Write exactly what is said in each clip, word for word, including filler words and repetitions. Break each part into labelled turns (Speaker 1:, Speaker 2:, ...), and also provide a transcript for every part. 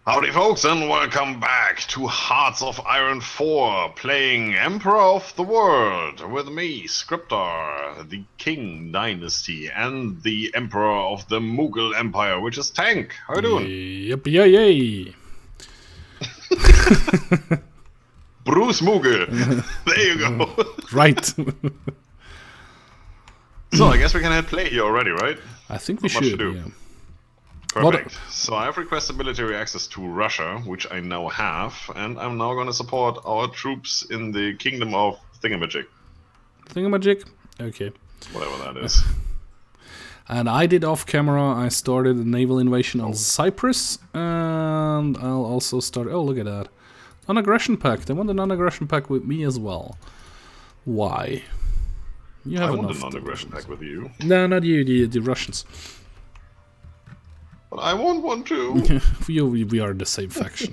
Speaker 1: Howdy folks, and welcome back to Hearts of Iron four, playing Emperor of the World with me, Scryptar, the King Dynasty, and the Emperor of the Mughal Empire, which is Tank. How you doing?
Speaker 2: Yep, yay, yay.
Speaker 1: Bruce Mughal. There you go.
Speaker 2: Right.
Speaker 1: So, I guess we can hit play here already, right?
Speaker 2: I think we
Speaker 1: Not much
Speaker 2: should,
Speaker 1: to do.
Speaker 2: yeah.
Speaker 1: Perfect. So I have requested military access to Russia, which I now have, and I'm now going to support our troops in the Kingdom of Thingamajig.
Speaker 2: Thingamajig? Okay.
Speaker 1: Whatever that is.
Speaker 2: And I did off camera, I started a naval invasion on Cyprus, and I'll also start... Oh, look at that. Non-aggression pact. They want a non-aggression pact with me as well. Why? You have
Speaker 1: I want
Speaker 2: enough
Speaker 1: a non-aggression pact with you.
Speaker 2: No, not you, the, the Russians.
Speaker 1: But I want one too.
Speaker 2: we, we, we are the same faction.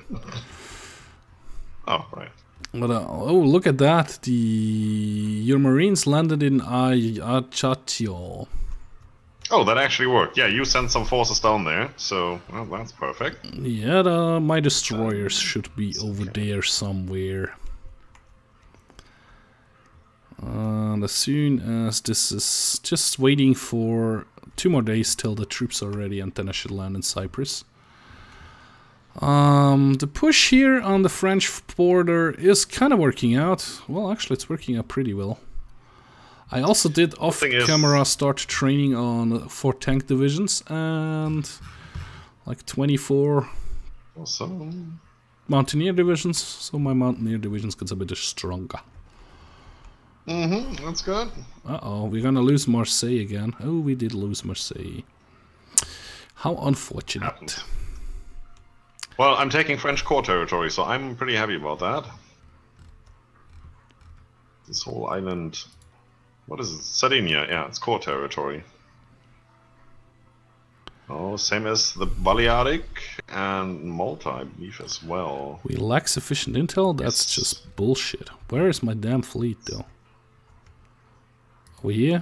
Speaker 1: Oh, right.
Speaker 2: But, uh, oh, look at that. The Your Marines landed in Ajaccio.
Speaker 1: Oh, that actually worked. Yeah, you sent some forces down there, so well, that's perfect.
Speaker 2: Yeah, the, my destroyers should be over there somewhere. And as soon as this is just waiting for two more days till the troops are ready, and then I should land in Cyprus. Um, the push here on the French border is kind of working out. Well, actually, it's working out pretty well. I also did off-camera start training on four tank divisions and like twenty-four
Speaker 1: awesome.
Speaker 2: Mountaineer divisions, so my Mountaineer divisions gets a bit stronger.
Speaker 1: Mm-hmm, that's good.
Speaker 2: Uh-oh, we're gonna lose Marseille again. Oh, we did lose Marseille. How unfortunate.
Speaker 1: Happened. Well, I'm taking French core territory, so I'm pretty happy about that. This whole island... What is it? Sardinia, yeah, it's core territory. Oh, same as the Balearic and Malta, I believe, as well.
Speaker 2: We lack sufficient intel? That's yes. Just bullshit. Where is my damn fleet, though? Over here?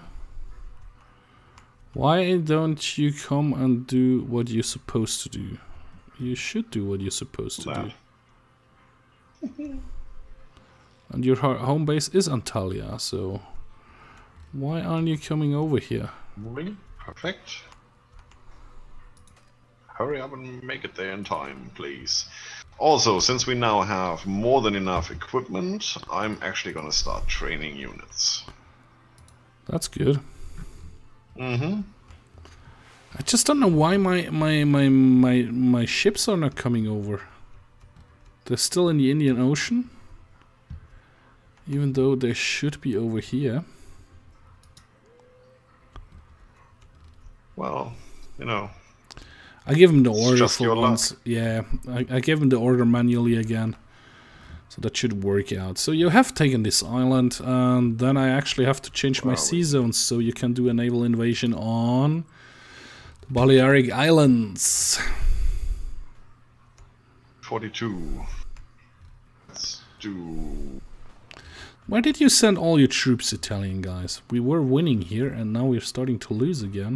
Speaker 2: Why don't you come and do what you're supposed to do? You should do what you're supposed to that. do. And your home base is Antalya, so... Why aren't you coming over here?
Speaker 1: Moving? Perfect. Hurry up and make it there in time, please. Also, since we now have more than enough equipment, I'm actually gonna start training units.
Speaker 2: That's good.
Speaker 1: Mm-hmm.
Speaker 2: I just don't know why my my my my my ships are not coming over. They're still in the Indian Ocean, even though they should be over here.
Speaker 1: Well, you know.
Speaker 2: I give him the order for once. Yeah, I, I gave him the order manually again. So that should work out. So you have taken this island, and then I actually have to change my sea zones so you can do a naval invasion on the Balearic Islands.
Speaker 1: forty-two. Let's do...
Speaker 2: Where did you send all your troops, Italian guys? We were winning here, and now we're starting to lose again.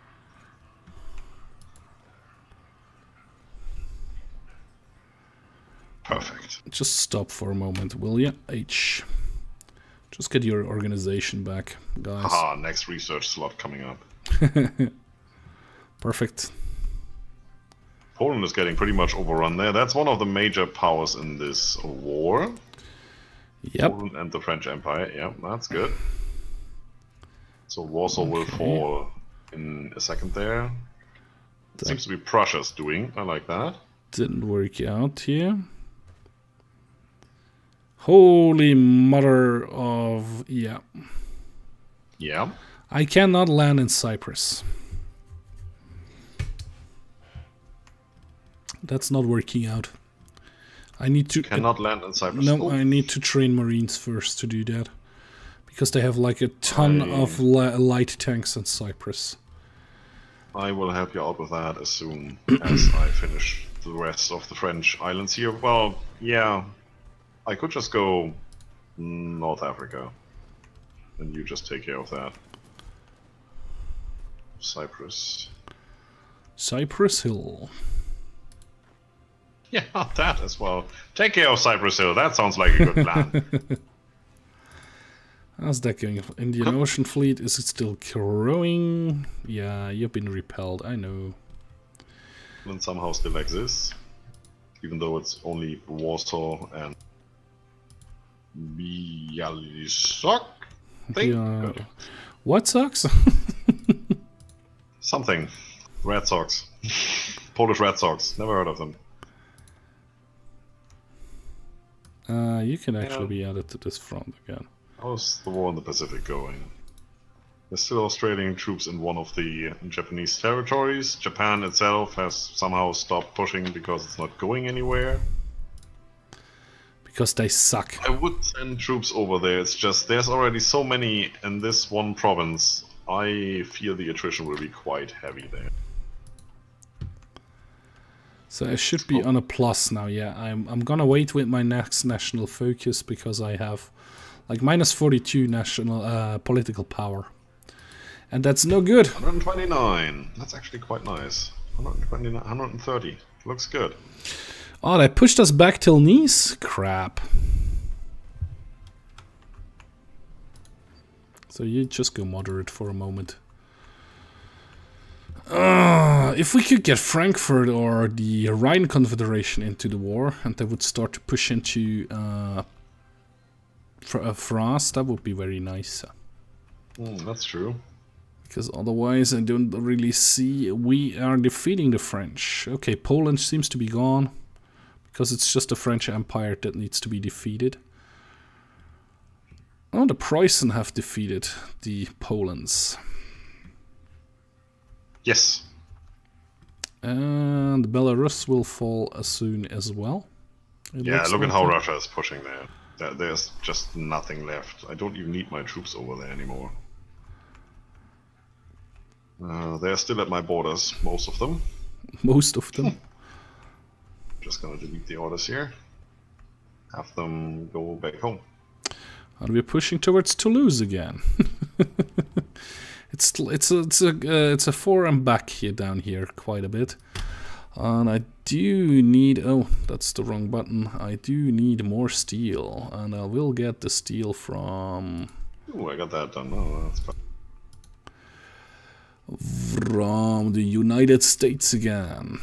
Speaker 1: Perfect.
Speaker 2: Just stop for a moment, will ya? H. Just get your organization back, guys.
Speaker 1: Haha, next research slot coming up.
Speaker 2: Perfect.
Speaker 1: Poland is getting pretty much overrun there. That's one of the major powers in this war.
Speaker 2: Yep.
Speaker 1: Poland and the French Empire. Yeah, that's good. So Warsaw okay. will fall in a second there. It seems to be Prussia's doing. I like that.
Speaker 2: Didn't work out here. Holy mother of... yeah.
Speaker 1: Yeah.
Speaker 2: I cannot land in Cyprus. That's not working out. I need to...
Speaker 1: You cannot uh, land in Cyprus.
Speaker 2: No,
Speaker 1: oh.
Speaker 2: I need to train Marines first to do that. Because they have like a ton I... of li light tanks in Cyprus.
Speaker 1: I will help you out with that as soon as I finish the rest of the French islands here. Well, yeah. I could just go North Africa, and you just take care of that. Cyprus.
Speaker 2: Cypress Hill.
Speaker 1: Yeah, that as well. Take care of Cyprus Hill. That sounds like a good plan.
Speaker 2: How's that going? Indian Ocean Fleet, is it still growing? Yeah, you've been repelled, I know.
Speaker 1: And somehow still exists. Even though it's only Warsaw and Bialystok.
Speaker 2: Yeah. What Sox?
Speaker 1: Something. Red Sox. Polish Red Sox. Never heard of them.
Speaker 2: Uh, you can actually
Speaker 1: Yeah.
Speaker 2: be added to this front again.
Speaker 1: How's the war in the Pacific going? There's still Australian troops in one of the Japanese territories. Japan itself has somehow stopped pushing because it's not going anywhere.
Speaker 2: Because they suck.
Speaker 1: I would send troops over there, it's just there's already so many in this one province. I feel the attrition will be quite heavy there.
Speaker 2: So I should be on a plus now, yeah. I'm, I'm gonna wait with my next national focus because I have like minus forty-two national uh, political power. And that's no good.
Speaker 1: one hundred twenty-nine. That's actually quite nice. one hundred twenty-nine, one hundred thirty. Looks good.
Speaker 2: Oh, they pushed us back till Nice? Crap. So you just go moderate for a moment. Uh, if we could get Frankfurt or the Rhine Confederation into the war and they would start to push into uh, fr uh, France, that would be very nice.
Speaker 1: Mm, that's true.
Speaker 2: Because otherwise I don't really see we are defeating the French. Okay, Poland seems to be gone. Because it's just the French Empire that needs to be defeated. Oh, the Preußen have defeated the Polands.
Speaker 1: Yes.
Speaker 2: And Belarus will fall as soon as well. It
Speaker 1: Yeah, look
Speaker 2: like
Speaker 1: at how
Speaker 2: it.
Speaker 1: Russia is pushing there. there. There's just nothing left. I don't even need my troops over there anymore. Uh, they're still at my borders, most of them.
Speaker 2: Most of them.
Speaker 1: Just gonna delete the orders here. Have them go back home.
Speaker 2: And we're pushing towards Toulouse again. it's it's a, it's a uh, it's a four and back here down here quite a bit. And I do need oh that's the wrong button. I do need more steel, and I will get the steel from.
Speaker 1: Ooh, I got that done. Oh, that's fine.
Speaker 2: From the United States again.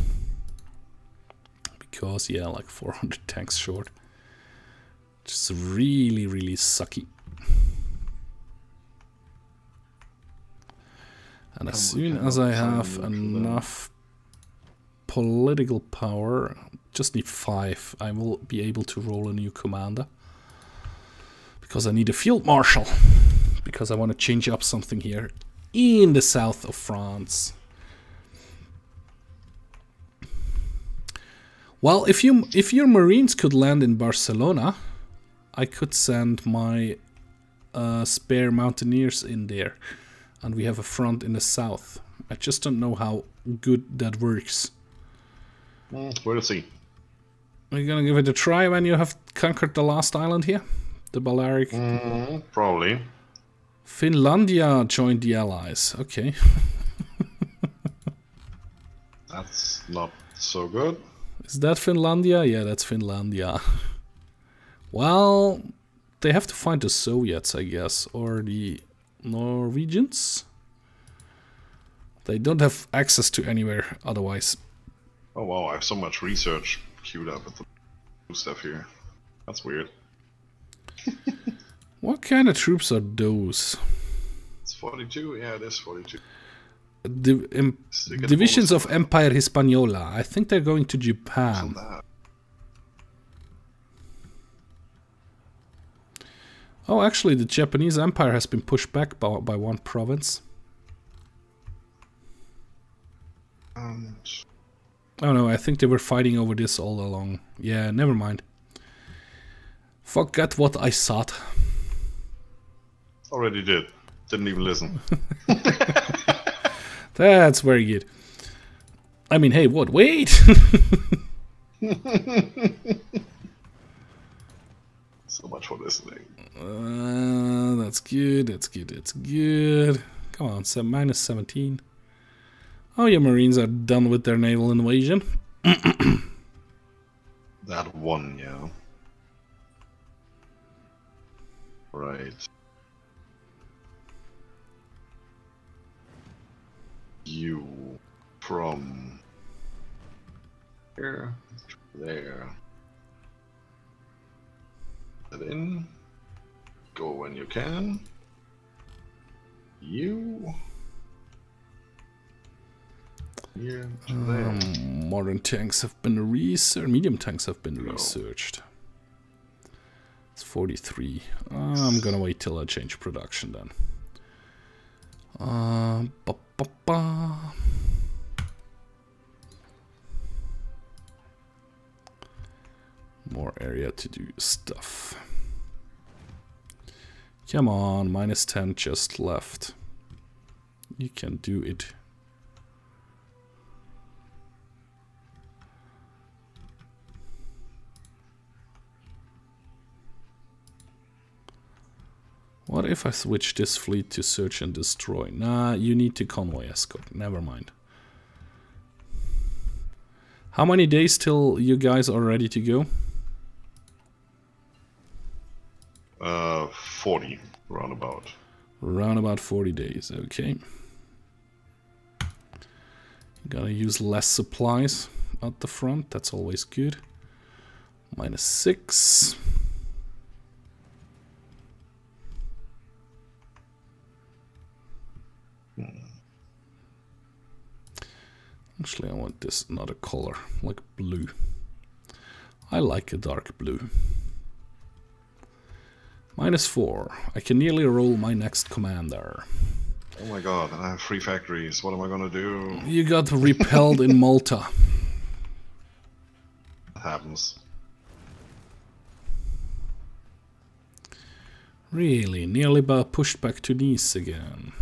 Speaker 2: Because, yeah, like four hundred tanks short. Just really, really sucky. And as soon as I have enough political power, just need five, I will be able to roll a new commander. Because I need a field marshal. Because I want to change up something here in the south of France. Well, if you if your Marines could land in Barcelona, I could send my uh, spare Mountaineers in there, and we have a front in the south. I just don't know how good that works.
Speaker 1: Mm, we'll see.
Speaker 2: Are you gonna give it a try when you have conquered the last island here, the Balearic?
Speaker 1: Mm, probably.
Speaker 2: Finlandia joined the Allies. Okay.
Speaker 1: That's not so good.
Speaker 2: Is that Finlandia? Yeah, that's Finlandia. Well, they have to find the Soviets, I guess, or the Norwegians. They don't have access to anywhere otherwise.
Speaker 1: Oh wow, I have so much research queued up with the stuff here. That's weird.
Speaker 2: What kind of troops are those?
Speaker 1: It's forty-two? Yeah, it is forty-two.
Speaker 2: Div em divisions of Empire Hispaniola. I think they're going to Japan. Oh, actually, the Japanese Empire has been pushed back by, by one province.
Speaker 1: Um,
Speaker 2: oh no, I think they were fighting over this all along. Yeah, never mind. Forget what I thought.
Speaker 1: Already did. Didn't even listen.
Speaker 2: That's very good. I mean, hey, what? Wait!
Speaker 1: So much for listening.
Speaker 2: Uh, that's good, that's good, that's good. Come on, so minus seventeen. Oh, your Marines are done with their naval invasion.
Speaker 1: That one, yeah. Right. You from here to there. Get in. Go when you can. You. Here to there.
Speaker 2: Um, modern tanks have been researched. Medium tanks have been
Speaker 1: No.
Speaker 2: researched. It's forty-three. Uh, I'm gonna wait till I change production then. Uh, ba -ba -ba. More area to do stuff. Come on, minus ten just left. You can do it. What if I switch this fleet to search and destroy? Nah, you need to convoy escort. Never mind. How many days till you guys are ready to go?
Speaker 1: Uh, forty, roundabout.
Speaker 2: Around about forty days, okay. Gotta use less supplies at the front, that's always good. Minus six. Actually, I want this another color, like blue. I like a dark blue. Minus four. I can nearly roll my next commander.
Speaker 1: Oh my god, I have three factories. What am I gonna do?
Speaker 2: You got repelled in Malta.
Speaker 1: That happens.
Speaker 2: Really? Nearly pushed back to Nice again.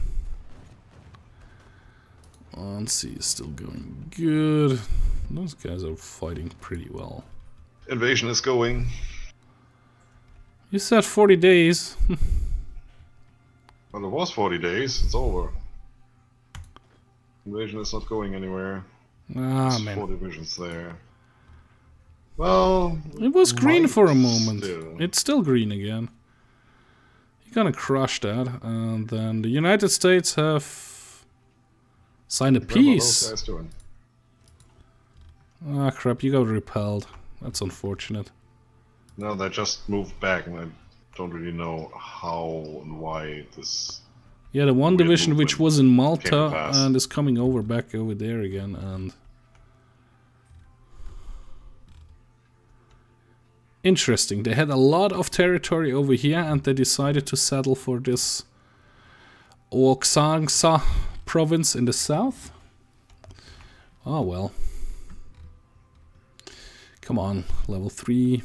Speaker 2: Ansi is still going good. Those guys are fighting pretty well.
Speaker 1: Invasion is going.
Speaker 2: You said forty days.
Speaker 1: Well, it was forty days. It's over. Invasion is not going anywhere.
Speaker 2: Ah,
Speaker 1: There's
Speaker 2: man.
Speaker 1: four divisions there. Well,
Speaker 2: It was green for a moment.
Speaker 1: Still.
Speaker 2: It's still green again. You're gonna crush that. And then the United States have signed a
Speaker 1: What are those
Speaker 2: peace.
Speaker 1: guys doing?
Speaker 2: Ah, crap. You got repelled. That's unfortunate.
Speaker 1: No, they just moved back, and I don't really know how and why this.
Speaker 2: Yeah, the one
Speaker 1: Weird
Speaker 2: division which
Speaker 1: movement
Speaker 2: was in
Speaker 1: came to
Speaker 2: Malta
Speaker 1: pass.
Speaker 2: and is coming over back over there again. And interesting. They had a lot of territory over here, and they decided to settle for this Oaxaca province in the south. Oh well. Come on, level three.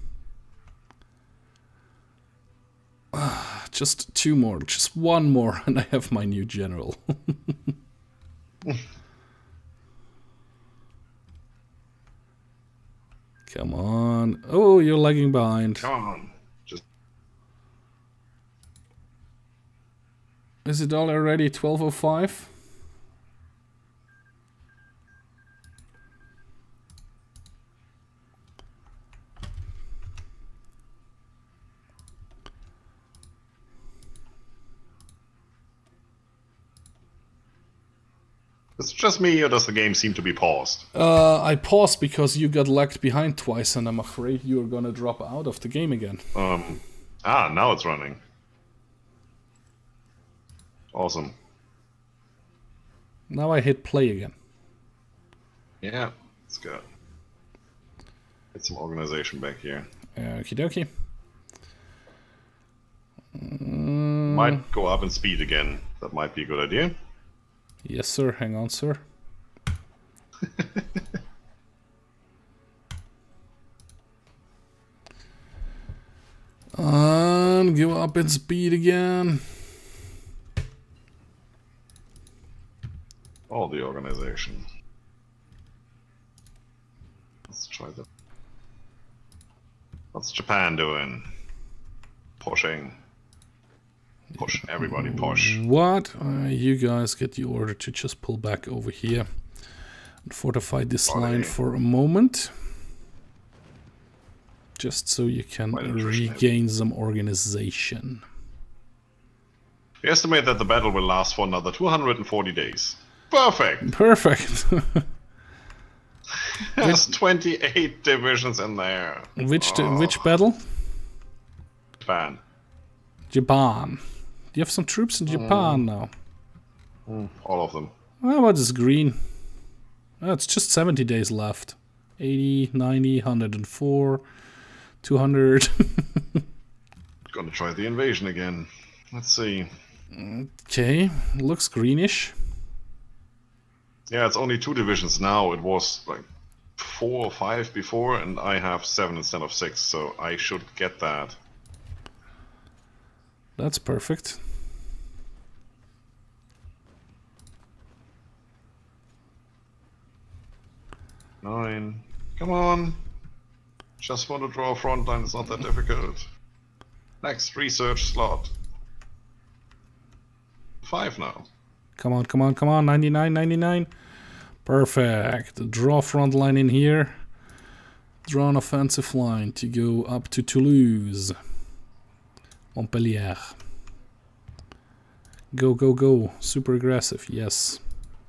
Speaker 2: Ah, just two more, just one more, and I have my new general. Come on. Oh, you're lagging behind.
Speaker 1: Come on, just
Speaker 2: Is it already twelve oh five?
Speaker 1: It's just me, or does the game seem to be paused?
Speaker 2: Uh, I paused because you got lagged behind twice, and I'm afraid you're gonna drop out of the game again.
Speaker 1: Um, ah, now it's running. Awesome.
Speaker 2: Now I hit play again.
Speaker 1: Yeah, it's good. Get some organization back here.
Speaker 2: Okie dokie. Mm,
Speaker 1: Might go up in speed again. That might be a good idea.
Speaker 2: yes, sir. Hang on, sir. And go up in speed again.
Speaker 1: All the organization. Let's try that. What's Japan doing? Pushing. Push, everybody push.
Speaker 2: What? Uh, you guys get the order to just pull back over here and fortify this
Speaker 1: Body.
Speaker 2: line for a moment. just so you can regain some organization.
Speaker 1: We estimate that the battle will last for another two hundred forty days. Perfect!
Speaker 2: Perfect!
Speaker 1: There's twenty-eight divisions in there.
Speaker 2: Which
Speaker 1: oh.
Speaker 2: which battle?
Speaker 1: Japan.
Speaker 2: Japan. You have some troops in Japan mm. now.
Speaker 1: Mm, all of them.
Speaker 2: How about this green? Oh, it's just seventy days left. eighty, ninety, one hundred four, two hundred.
Speaker 1: Gonna try the invasion again. Let's see.
Speaker 2: Okay, looks greenish.
Speaker 1: Yeah, it's only two divisions now. It was like four or five before, and I have seven instead of six, so I should get that.
Speaker 2: That's perfect.
Speaker 1: Nine. Come on. Just want to draw a front line, it's not that difficult. Next research slot. Five now.
Speaker 2: Come on, come on, come on. ninety-nine, ninety-nine. Perfect. Draw front line in here. Draw an offensive line to go up to Toulouse. Montpellier. Go, go, go. Super aggressive, yes.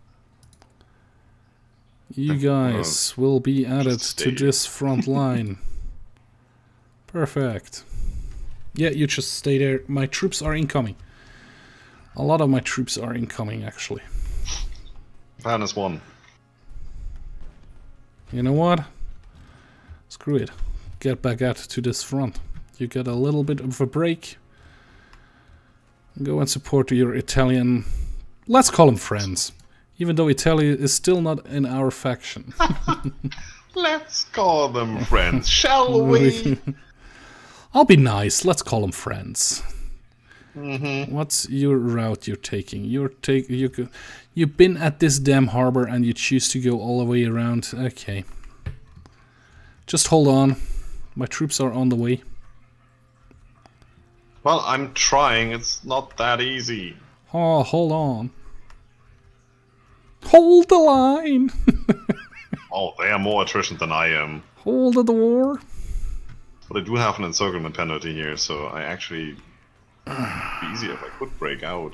Speaker 2: You guys will be added to this front line. Perfect. Yeah, you just stay there. My troops are incoming. A lot of my troops are incoming, actually.
Speaker 1: Japan is one.
Speaker 2: You know what? Screw it. Get back out to this front. You get a little bit of a break. Go and support your Italian... Let's call them friends. Even though Italy is still not in our faction.
Speaker 1: Let's call them friends, shall we?
Speaker 2: I'll be nice. Let's call them friends.
Speaker 1: Mm-hmm.
Speaker 2: What's your route you're taking? You're take you you've been at this damn harbor and you choose to go all the way around. Okay. Just hold on. My troops are on the way.
Speaker 1: Well, I'm trying. It's not that easy.
Speaker 2: Oh, hold on. Hold the line.
Speaker 1: Oh, they are more attrition than I am.
Speaker 2: Hold the door.
Speaker 1: But I do have an encirclement penalty here, so I actually... It'd be easier if I could break out.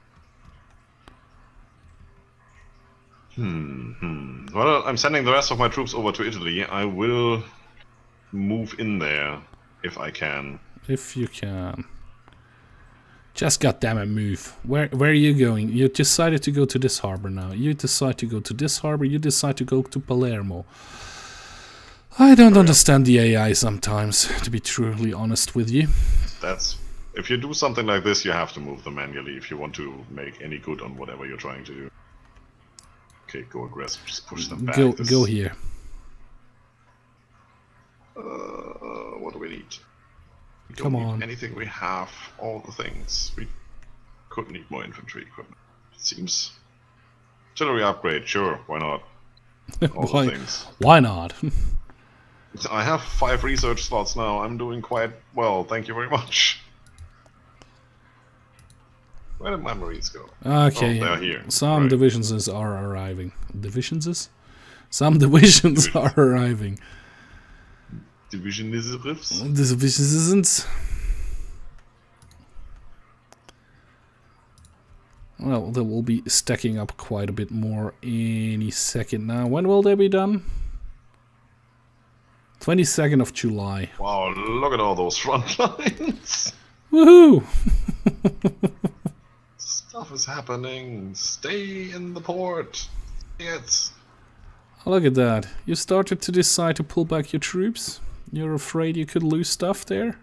Speaker 1: Hmm, hmm. Well, I'm sending the rest of my troops over to Italy. I will move in there, if I can.
Speaker 2: If you can. Just goddammit move. Where where are you going? You decided to go to this harbor now. You decide to go to this harbor. You decide to go to Palermo. I don't understand the A I sometimes, to be truly honest with you.
Speaker 1: That's... If you do something like this, you have to move them manually if you want to make any good on whatever you're trying to do. Okay, go aggressive. Just push them back.
Speaker 2: Go,
Speaker 1: this...
Speaker 2: go here.
Speaker 1: Uh, what do we need? We
Speaker 2: Come
Speaker 1: don't need
Speaker 2: on.
Speaker 1: anything. We have all the things. We could need more infantry equipment. It seems. Artillery upgrade, sure. Why not? All
Speaker 2: why,
Speaker 1: the things.
Speaker 2: Why not?
Speaker 1: I have five research slots now. I'm doing quite well. Thank you very much. Where did my Marines go?
Speaker 2: Okay,
Speaker 1: oh, they're here.
Speaker 2: Some
Speaker 1: right.
Speaker 2: divisions are arriving. Divisions? Some divisions are arriving.
Speaker 1: Divisions?
Speaker 2: Divisions. Well, they will be stacking up quite a bit more any second now. When will they be done? twenty-second of July.
Speaker 1: Wow, look at all those front lines.
Speaker 2: Woohoo!
Speaker 1: Stuff is happening. Stay in the port. Yes.
Speaker 2: Oh, look at that. You started to decide to pull back your troops? You're afraid you could lose stuff there?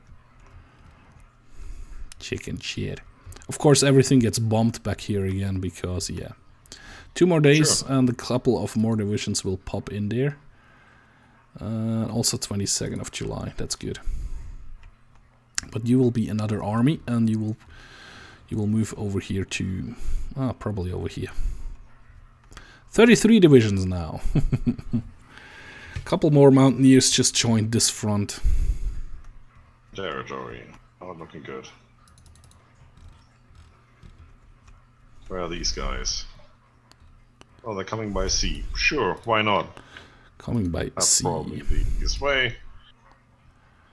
Speaker 2: Chicken shit. Of course, everything gets bombed back here again because, yeah. Two more days sure. And a couple of more divisions will pop in there. Uh, also twenty-second of July. That's good. But you will be another army and you will... You will move over here to... Ah, probably over here. thirty-three divisions now. A couple more mountaineers just joined this front.
Speaker 1: Territory. Not looking good. Where are these guys? Oh, they're coming by sea. Sure, why not?
Speaker 2: Coming by
Speaker 1: That's
Speaker 2: sea.
Speaker 1: probably the easiest way.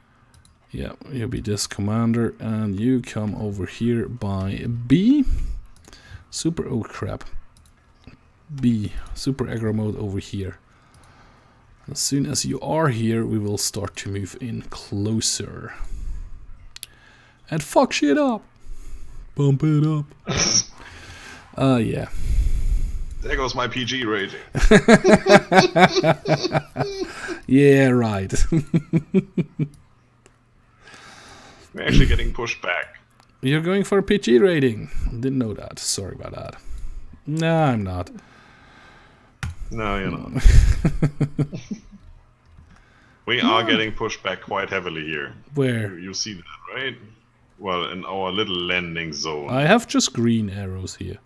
Speaker 2: Yeah, you'll be this commander, and you come over here by B. Super, oh crap. B, super aggro mode over here. As soon as you are here, we will start to move in closer. And fuck shit up! Bump it up. Uh, yeah.
Speaker 1: There goes my P G rating.
Speaker 2: Yeah, right.
Speaker 1: We're actually getting pushed back.
Speaker 2: You're going for a P G rating. Didn't know that. Sorry about that. No, I'm not.
Speaker 1: No, you're not. We are getting pushed back quite heavily here.
Speaker 2: Where?
Speaker 1: You see that, right? Well, in our little landing zone.
Speaker 2: I have just green arrows here.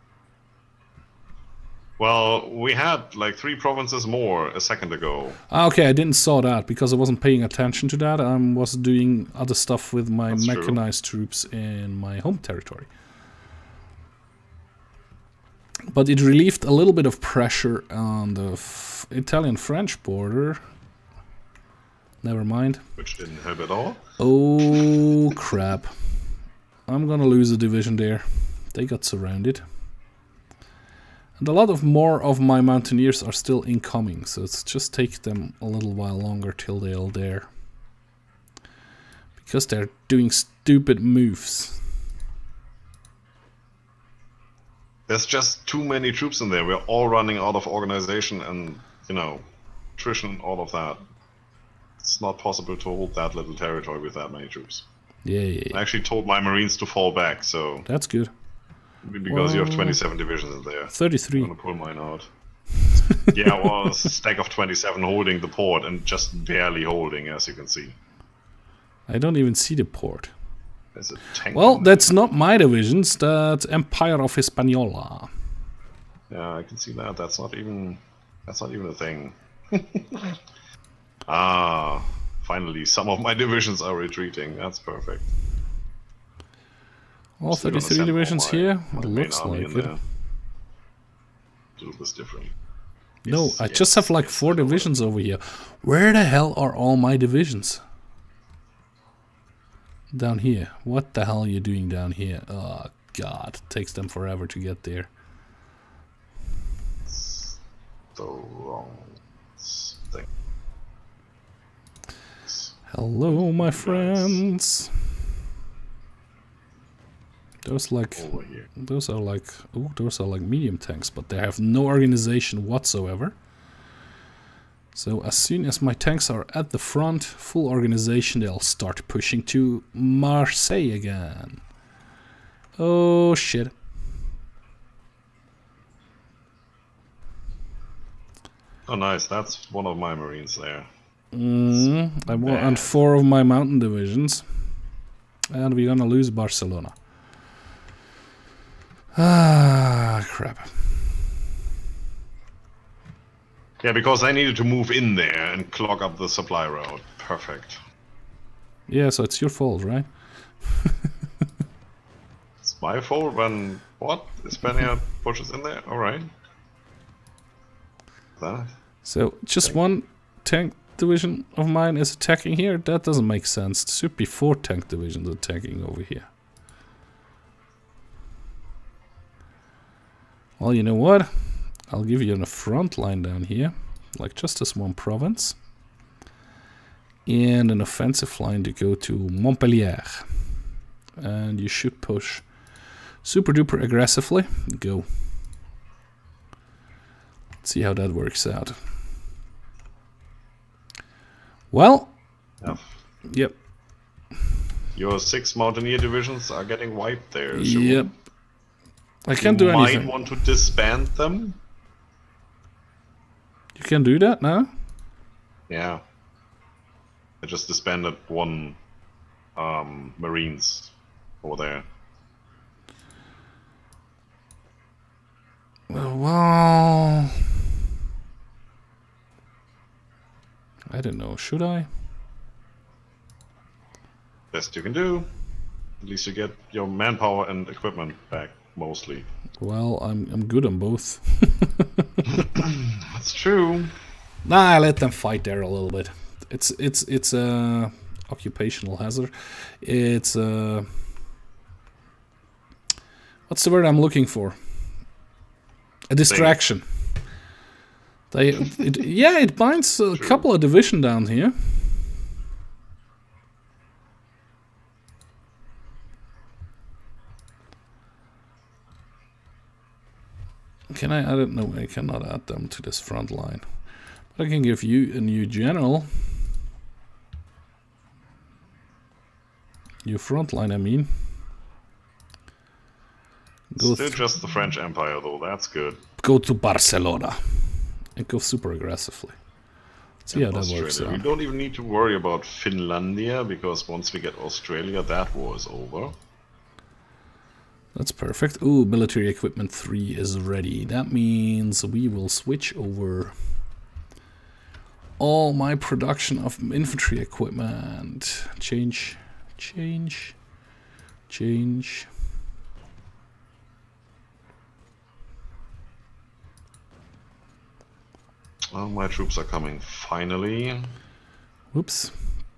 Speaker 1: Well, we had like three provinces more a second ago.
Speaker 2: Ah, okay, I didn't saw that because I wasn't paying attention to that. I was doing other stuff with my That's mechanized true. troops in my home territory. But it relieved a little bit of pressure on the f Italian-French border. Never mind.
Speaker 1: Which didn't help at all.
Speaker 2: Oh, crap. I'm gonna lose a division there. They got surrounded. And a lot of more of my mountaineers are still incoming, so it's just take them a little while longer till they're all there. Because they're doing stupid moves.
Speaker 1: There's just too many troops in there. We're all running out of organization and, you know, attrition, all of that. It's not possible to hold that little territory with that many troops.
Speaker 2: Yeah, yeah, yeah.
Speaker 1: I actually told my Marines to fall back, so...
Speaker 2: That's good.
Speaker 1: Because
Speaker 2: well,
Speaker 1: you have twenty-seven divisions in there.
Speaker 2: thirty-three.
Speaker 1: I'm gonna pull mine out. Yeah, well, it's a stack of twenty-seven holding the port and just barely holding, as you can see.
Speaker 2: I don't even see the port.
Speaker 1: There's a tank.
Speaker 2: Well, that's not my divisions, that's Empire of Hispaniola.
Speaker 1: Yeah, I can see that. That's not even... That's not even a thing. Ah, finally, some of my divisions are retreating. That's perfect.
Speaker 2: All thirty-three divisions my, here?
Speaker 1: My
Speaker 2: it looks like it.
Speaker 1: There. Do this different.
Speaker 2: No,
Speaker 1: yes,
Speaker 2: I
Speaker 1: yes,
Speaker 2: just have like
Speaker 1: yes,
Speaker 2: four divisions over here. Where the hell are all my divisions? Down here. What the hell are you doing down here? Oh god, it takes them forever to get there.
Speaker 1: It's the wrong thing.
Speaker 2: Hello, my friends. Those like those are like oh those are like medium tanks, but they have no organization whatsoever. So as soon as my tanks are at the front, full organization, they'll start pushing to Marseille again. Oh shit.
Speaker 1: Oh nice, that's one of my Marines there.
Speaker 2: Mm, I want and four of my mountain divisions. And we're gonna lose Barcelona. Ah, crap.
Speaker 1: Yeah, because I needed to move in there and clog up the supply route. Perfect.
Speaker 2: Yeah, so it's your fault, right?
Speaker 1: It's my fault when... What? Hispania pushes in there? Alright. That.
Speaker 2: So, just one tank division of mine is attacking here? That doesn't make sense. There should be four tank divisions attacking over here. Well, you know what? I'll give you a front line down here, like just this one province. And an offensive line to go to Montpellier. And you should push super duper aggressively. Go. Let's see how that works out. Well,
Speaker 1: yeah.
Speaker 2: Yep.
Speaker 1: Your six mountaineer divisions are getting wiped there. So
Speaker 2: yep. I can't do anything.
Speaker 1: You might want to disband them.
Speaker 2: You can do that now?
Speaker 1: Yeah. I just disbanded one um, Marines over there.
Speaker 2: Well, I don't know. Should I?
Speaker 1: Best you can do. At least you get your manpower and equipment back. Mostly.
Speaker 2: Well, I'm I'm good on both.
Speaker 1: That's true.
Speaker 2: Nah, I let them fight there a little bit. It's it's it's uh occupational hazard. It's uh, what's the word I'm looking for? A distraction. They, it, yeah, it binds a True. couple of division down here. Can I? I don't know. I cannot add them to this front line. But I can give you a new general. New front line, I mean.
Speaker 1: Go Still just the French Empire, though. That's good.
Speaker 2: Go to Barcelona and go super aggressively. See how that works out.
Speaker 1: We don't even need to worry about Finlandia, because once we get Australia, that war is over.
Speaker 2: That's perfect. Ooh, military equipment three is ready. That means we will switch over all my production of infantry equipment. Change, change, change.
Speaker 1: Well, my troops are coming finally.
Speaker 2: Whoops.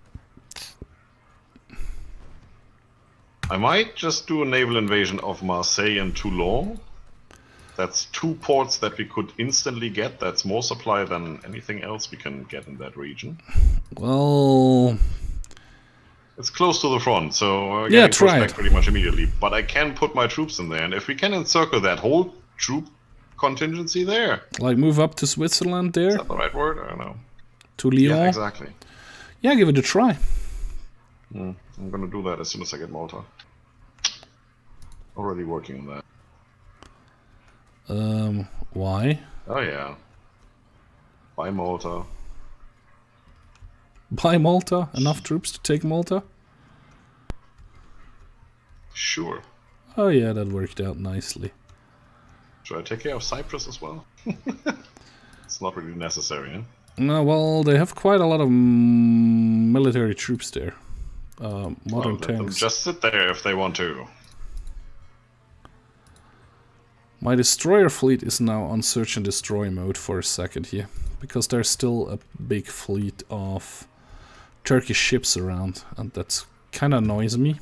Speaker 1: I might just do a naval invasion of Marseille and Toulon. That's two ports that we could instantly get. That's more supply than anything else we can get in that region.
Speaker 2: Well,
Speaker 1: it's close to the front, so uh,
Speaker 2: yeah,
Speaker 1: getting
Speaker 2: try
Speaker 1: back pretty much immediately. But I can put my troops in there, and if we can encircle that whole troop contingency there,
Speaker 2: like move up to Switzerland there.
Speaker 1: Is that the right word? I don't know.
Speaker 2: To Lyon.
Speaker 1: Yeah, exactly.
Speaker 2: Yeah, give it a try.
Speaker 1: Mm, I'm gonna do that as soon as I get Malta. Already working on that.
Speaker 2: Um, why?
Speaker 1: Oh yeah. Buy Malta.
Speaker 2: Buy Malta? Enough troops to take Malta?
Speaker 1: Sure.
Speaker 2: Oh yeah, that worked out nicely.
Speaker 1: Should I take care of Cyprus as well? It's not really necessary, eh?
Speaker 2: No, well, they have quite a lot of mm, military troops there. Uh, modern
Speaker 1: well, let
Speaker 2: tanks.
Speaker 1: them just sit there if they want to.
Speaker 2: My destroyer fleet is now on search and destroy mode for a second here, because there's still a big fleet of Turkish ships around, and that's kind of annoys me.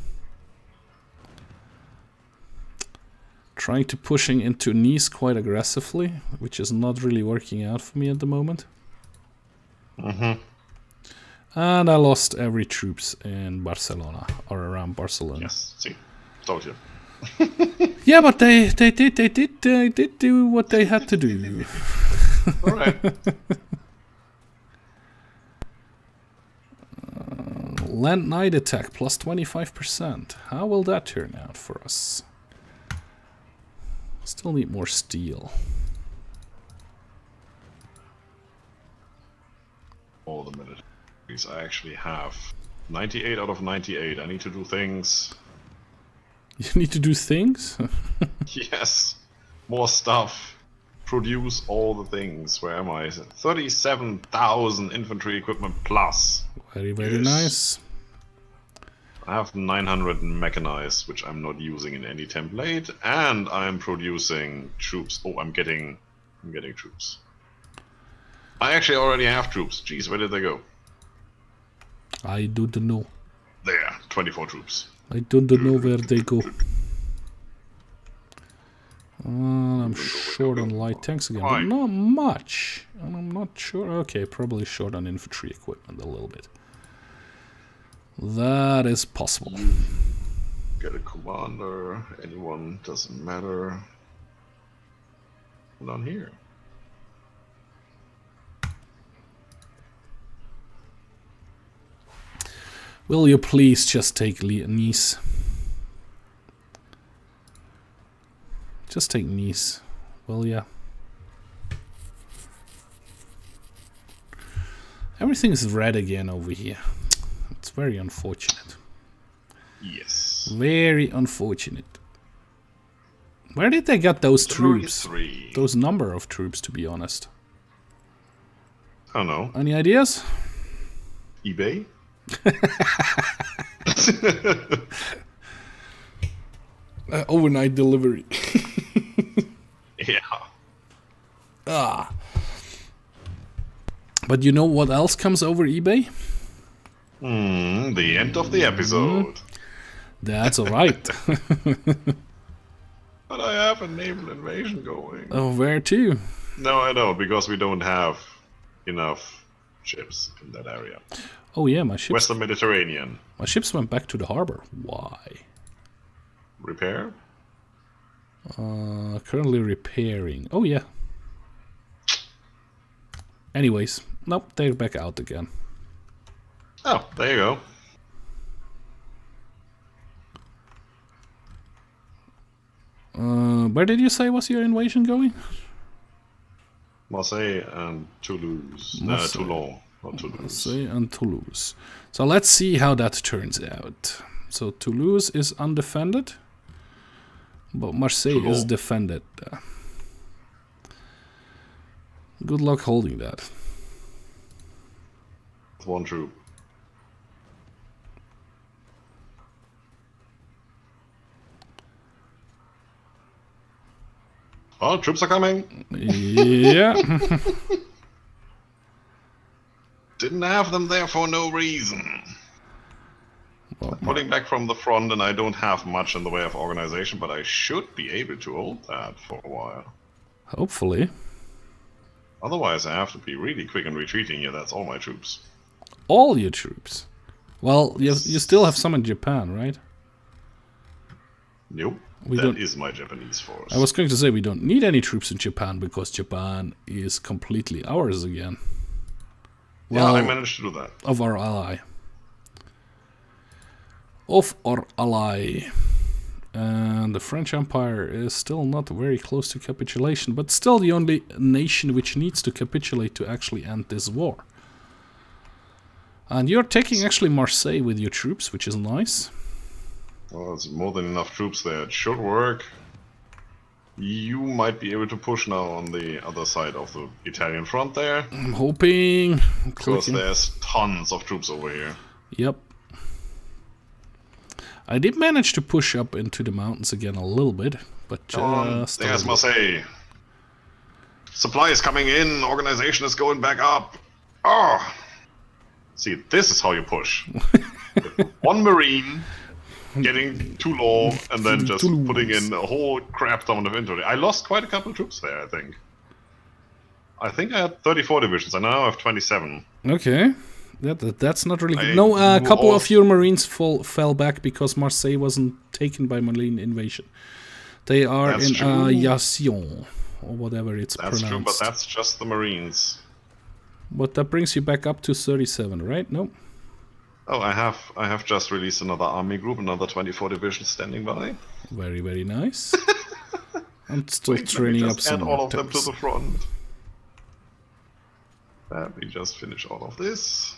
Speaker 2: Trying to pushing into Nice quite aggressively, which is not really working out for me at the moment.
Speaker 1: Mm-hmm.
Speaker 2: And I lost every troops in Barcelona, or around Barcelona.
Speaker 1: Yes, see, told you.
Speaker 2: Yeah, but they they did they did they did do what they had to do.
Speaker 1: All right.
Speaker 2: uh, land night attack plus twenty-five percent. How will that turn out for us? Still need more steel.
Speaker 1: All the militaries I actually have. ninety-eight out of ninety-eight. I need to do things.
Speaker 2: You need to do things?
Speaker 1: Yes. More stuff. Produce all the things. Where am I? thirty-seven thousand infantry equipment plus.
Speaker 2: Very, very yes. Nice.
Speaker 1: I have nine hundred mechanized, which I'm not using in any template, and I'm producing troops. Oh, I'm getting, I'm getting troops. I actually already have troops. Jeez, where did they go?
Speaker 2: I don't know.
Speaker 1: There, twenty-four troops.
Speaker 2: I don't know where they go. Well, I'm short on light tanks again, but not much. And I'm not sure. Okay, probably short on infantry equipment a little bit. That is possible.
Speaker 1: Get a commander. Anyone, doesn't matter. Not here.
Speaker 2: Will you please just take Nice? Just take Nice, will ya? Everything is red again over here. It's very unfortunate.
Speaker 1: Yes.
Speaker 2: Very unfortunate. Where did they get those troops?
Speaker 1: Three.
Speaker 2: Those number of troops, to be honest.
Speaker 1: I don't know.
Speaker 2: Any ideas?
Speaker 1: eBay?
Speaker 2: uh, overnight delivery.
Speaker 1: Yeah.
Speaker 2: Ah. But you know what else comes over eBay?
Speaker 1: Hmm, the end of the episode. Mm.
Speaker 2: That's alright.
Speaker 1: But I have a naval invasion going.
Speaker 2: Oh, where to?
Speaker 1: No, I don't, because we don't have enough ships in that area.
Speaker 2: Oh yeah, my ships...
Speaker 1: Western Mediterranean.
Speaker 2: My ships went back to the harbor. Why?
Speaker 1: Repair?
Speaker 2: Uh, currently repairing. Oh yeah. Anyways, nope, they're back out again.
Speaker 1: Oh, there you go.
Speaker 2: Uh, where did you say was your invasion going?
Speaker 1: Marseille and Toulouse. No, Toulon, not Toulouse.
Speaker 2: Marseille and Toulouse. So let's see how that turns out. So Toulouse is undefended, but Marseille Toulon. is defended. Uh, good luck holding that.
Speaker 1: One troop. Oh, troops are coming.
Speaker 2: Yeah.
Speaker 1: Didn't have them there for no reason. Well, I'm pulling back from the front and I don't have much in the way of organization, but I should be able to hold that for a while.
Speaker 2: Hopefully.
Speaker 1: Otherwise I have to be really quick in retreating. Yeah, that's all my troops.
Speaker 2: All your troops? Well, you, you still have some in Japan, right?
Speaker 1: Nope. We that don't, is my Japanese force.
Speaker 2: I was going to say we don't need any troops in Japan because Japan is completely ours again.
Speaker 1: Well, yeah, I managed to do that.
Speaker 2: Of our ally. Of our ally. And the French Empire is still not very close to capitulation, but still the only nation which needs to capitulate to actually end this war. And you're taking actually Marseille with your troops, which is nice.
Speaker 1: Well, it's more than enough troops there. It should work. You might be able to push now on the other side of the Italian front there.
Speaker 2: I'm hoping. I'm
Speaker 1: because there's tons of troops over here.
Speaker 2: Yep. I did manage to push up into the mountains again a little bit, but just...
Speaker 1: There's Marseille. Supply is coming in. Organization is going back up. Oh! See, this is how you push. One Marine... getting too low and then just Toulouse. Putting in a whole crap ton of infantry. I lost quite a couple of troops there, I think. I think I had thirty-four divisions, and now I have twenty-seven.
Speaker 2: Okay. That, that That's not really good. No, uh, a couple of your Marines fall, fell back because Marseille wasn't taken by Marine invasion. They are that's in uh, Yassion, or whatever it's
Speaker 1: that's
Speaker 2: pronounced.
Speaker 1: That's true, but that's just the Marines.
Speaker 2: But that brings you back up to thirty-seven, right? No?
Speaker 1: Oh, I have I have just released another army group, another twenty-four divisions standing by.
Speaker 2: Very, very nice. I'm still
Speaker 1: Wait,
Speaker 2: training
Speaker 1: let me
Speaker 2: up
Speaker 1: just
Speaker 2: some
Speaker 1: add all of
Speaker 2: tanks.
Speaker 1: them to the front. Let me just finish all of this.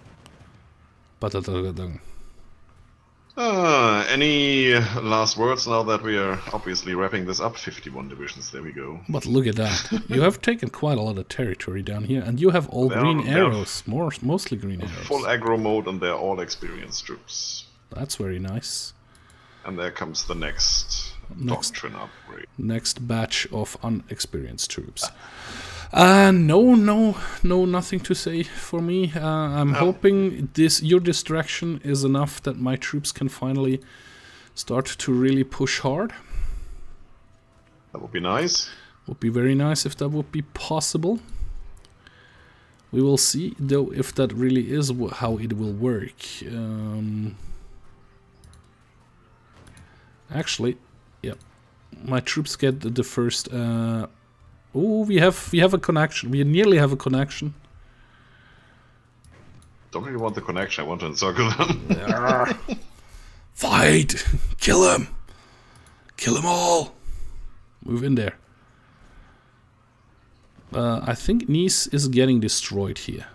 Speaker 1: Uh, any last words now that we are obviously wrapping this up? fifty-one divisions, there we go.
Speaker 2: But look at that. You have taken quite a lot of territory down here, and you have all they're, green they're arrows, more mostly green arrows.
Speaker 1: Full aggro mode, and they're all experienced troops.
Speaker 2: That's very nice.
Speaker 1: And there comes the next, next doctrine upgrade.
Speaker 2: Next batch of unexperienced troops. Uh, no, no, no, nothing to say for me. Uh, I'm no. hoping this your distraction is enough that my troops can finally start to really push hard.
Speaker 1: That would be nice.
Speaker 2: Would be very nice if that would be possible. We will see, though, if that really is how it will work. Um, actually, yeah, my troops get the, the first... Uh, Oh, we have we have a connection. We nearly have a connection.
Speaker 1: Don't really want the connection. I want to encircle them.
Speaker 2: Fight! Kill him! Kill them all! Move in there. Uh, I think Nice is getting destroyed here.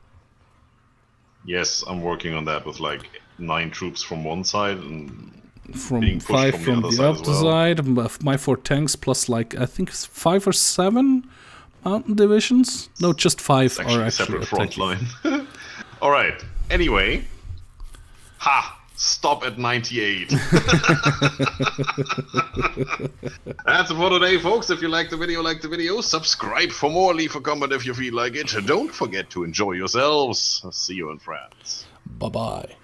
Speaker 1: Yes, I'm working on that with like nine troops from one side and
Speaker 2: from five from, from the other, the other side, well. side. My four tanks plus like I think five or seven mountain divisions. No, just five
Speaker 1: actually
Speaker 2: are actually
Speaker 1: separate front line. All right. Anyway, ha! Stop at ninety-eight. That's it for today, folks. If you like the video, like the video, subscribe for more, leave a comment if you feel like it. Don't forget to enjoy yourselves. See you in France.
Speaker 2: Bye-bye.